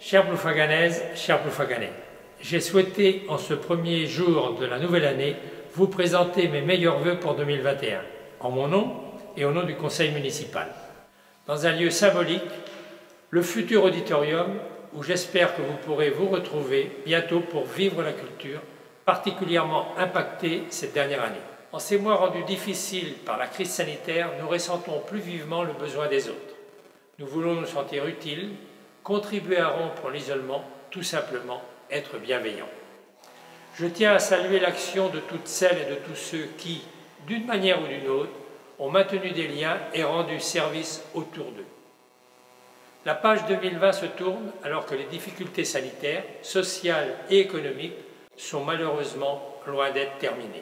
Chères Ploufaganaises, chers Ploufaganais, j'ai souhaité, en ce premier jour de la nouvelle année, vous présenter mes meilleurs vœux pour 2021, en mon nom et au nom du conseil municipal. Dans un lieu symbolique, le futur auditorium, où j'espère que vous pourrez vous retrouver bientôt pour vivre la culture, particulièrement impactée cette dernière année. En ces mois rendus difficiles par la crise sanitaire, nous ressentons plus vivement le besoin des autres. Nous voulons nous sentir utiles, contribuer à rompre l'isolement, tout simplement être bienveillants. Je tiens à saluer l'action de toutes celles et de tous ceux qui, d'une manière ou d'une autre, ont maintenu des liens et rendu service autour d'eux. La page 2020 se tourne alors que les difficultés sanitaires, sociales et économiques sont malheureusement loin d'être terminées.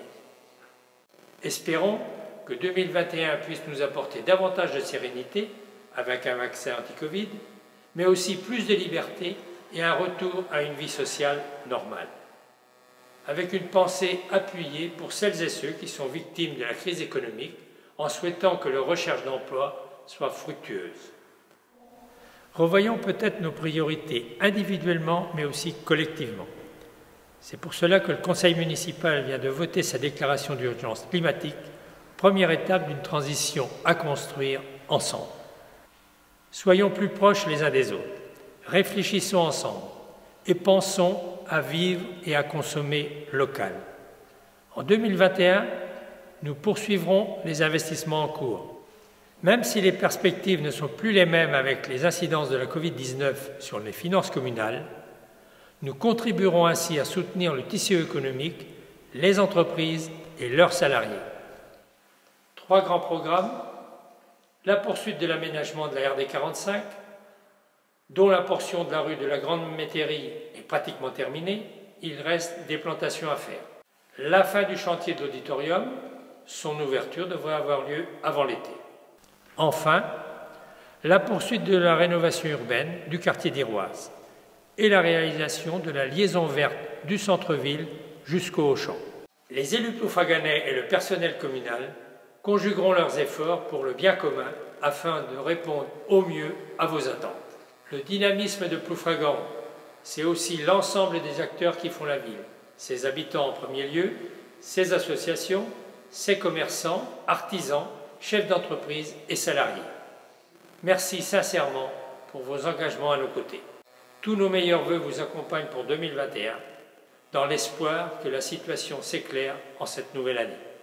Espérons que 2021 puisse nous apporter davantage de sérénité avec un vaccin anti-Covid, mais aussi plus de liberté et un retour à une vie sociale normale. Avec une pensée appuyée pour celles et ceux qui sont victimes de la crise économique, en souhaitant que leur recherche d'emploi soit fructueuse. Revoyons peut-être nos priorités individuellement, mais aussi collectivement. C'est pour cela que le Conseil municipal vient de voter sa déclaration d'urgence climatique, première étape d'une transition à construire ensemble. Soyons plus proches les uns des autres, réfléchissons ensemble et pensons à vivre et à consommer local. En 2021, nous poursuivrons les investissements en cours. Même si les perspectives ne sont plus les mêmes avec les incidences de la Covid-19 sur les finances communales, nous contribuerons ainsi à soutenir le tissu économique, les entreprises et leurs salariés. 3 grands programmes: la poursuite de l'aménagement de la RD 45, dont la portion de la rue de la Grande Métairie est pratiquement terminée, il reste des plantations à faire. La fin du chantier de l'auditorium, son ouverture devrait avoir lieu avant l'été. Enfin, la poursuite de la rénovation urbaine du quartier d'Iroise et la réalisation de la liaison verte du centre-ville jusqu'au Auchan. Les élus ploufaganais et le personnel communal conjugueront leurs efforts pour le bien commun afin de répondre au mieux à vos attentes. Le dynamisme de Ploufragan, c'est aussi l'ensemble des acteurs qui font la ville, ses habitants en premier lieu, ses associations, ses commerçants, artisans, chefs d'entreprise et salariés. Merci sincèrement pour vos engagements à nos côtés. Tous nos meilleurs vœux vous accompagnent pour 2021, dans l'espoir que la situation s'éclaire en cette nouvelle année.